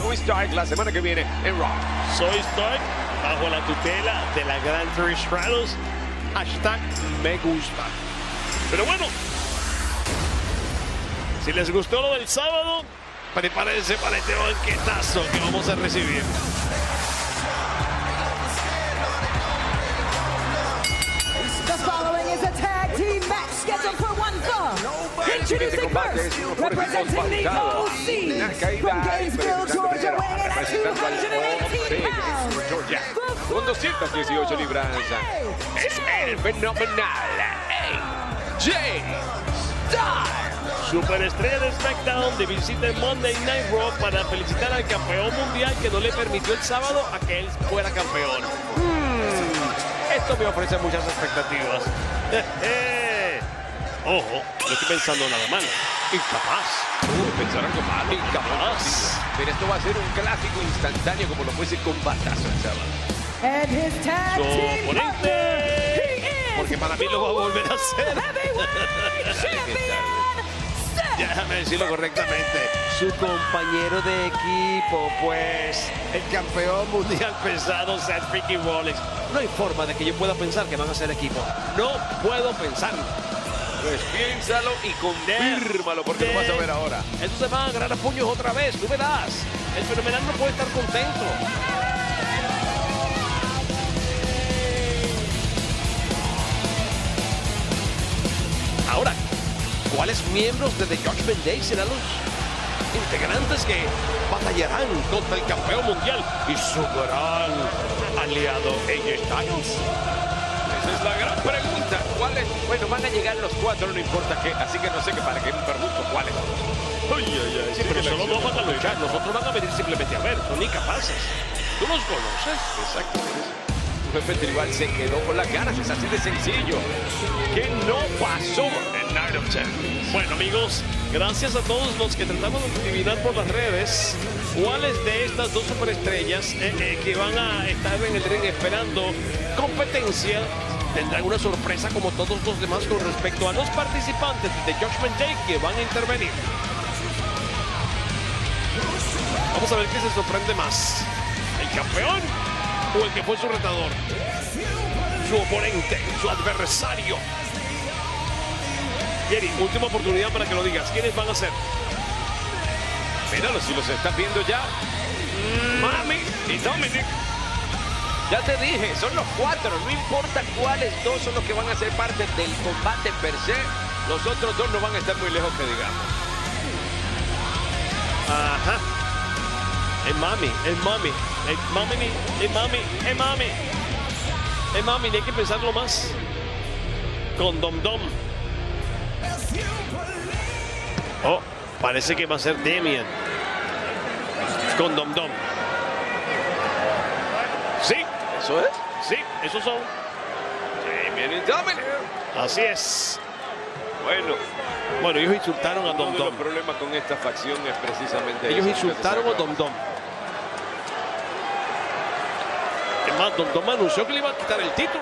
Zoe Stark la semana que viene en Raw. Zoe Stark bajo la tutela de la gran Trish Stratus. Hashtag me gusta. Pero bueno, si les gustó lo del sábado, prepárense para este banquetazo que vamos a recibir. The following is a tag team match scheduled for one fall. Introducing first, representing the OC from Gainesville, Georgia, weighing in at 218 pounds. Georgia, con 218 libras, es el fenomenal AJ Styles. Superestrella de SmackDown de visita en Monday Night Raw para felicitar al campeón mundial que no le permitió el sábado a que él fuera campeón. Esto me ofrece muchas expectativas. Ojo, no estoy pensando nada mal. Incapaz. Pensaron que mal, incapaz. Pero esto va a ser un clásico instantáneo como lo fuese con batazo el sábado. And his tag Su team partner, oponente, he porque is para mí lo va a volver a hacer. heavyweight champion, Seth Déjame decirlo correctamente. Su compañero de equipo, pues, el campeón mundial pesado, Seth freaking Rollins. No hay forma de que yo pueda pensar que van a ser equipo. No puedo pensarlo. Pues piénsalo y confírmalo porque lo vas a ver ahora. Estos se van a agarrar a puños otra vez, tú verás. El fenomenal no puede estar contento. Ahora, ¿cuáles miembros de The Judgment Day serán los integrantes que batallarán contra el campeón mundial y su gran aliado AJ Styles? Esa es la gran pregunta. ¿Cuáles? Bueno, van a llegar los cuatro, no importa qué. Así que no sé qué para qué me pregunto cuáles. Sí, pero solo dos van a luchar. Los otros van a venir simplemente a ver. Son incapaces. ¿Tú los conoces? Exactamente. Un jefe tribal se quedó con las ganas. Es así de sencillo. ¿Qué no pasó en Night of Champions? Bueno, amigos, gracias a todos los que tratamos de adivinar por las redes cuáles de estas dos superestrellas que van a estar en el ring esperando competencia tendrán una sorpresa como todos los demás con respecto a los participantes de Judgment Day que van a intervenir. Vamos a ver qué se sorprende más, el campeón o el que fue su retador, su oponente, su adversario. Jerry, última oportunidad para que lo digas. ¿Quiénes van a ser? Míralo, si los estás viendo ya. Mami y Dominic. Ya te dije, son los cuatro. No importa cuáles dos son los que van a ser parte del combate per se. Los otros dos no van a estar muy lejos, que digamos. Ajá. Es mami, es mami. Es mami, es mami, es mami. Es mami, hay que pensarlo más. Con Dom Dom. Oh, parece que va a ser Damian. Con Dom Dom. Sí. ¿Eso es? Sí, esos son. Damian y Dominic. Así es. Bueno, ellos insultaron a uno Dom de los Dom. problemas con esta facción es precisamente Ellos eso, insultaron a Dom Dom. Es más, Dom Dom anunció que le iba a quitar el título.